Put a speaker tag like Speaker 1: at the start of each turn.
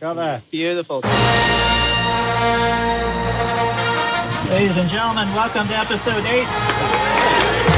Speaker 1: brother.
Speaker 2: Beautiful.
Speaker 3: Ladies and gentlemen, welcome to episode 8.